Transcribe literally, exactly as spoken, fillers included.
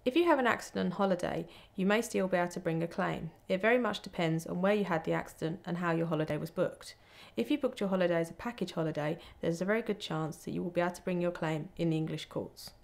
If you have an accident on holiday, you may still be able to bring a claim. It very much depends on where you had the accident and how your holiday was booked. If you booked your holiday as a package holiday, there's a very good chance that you will be able to bring your claim in the English courts.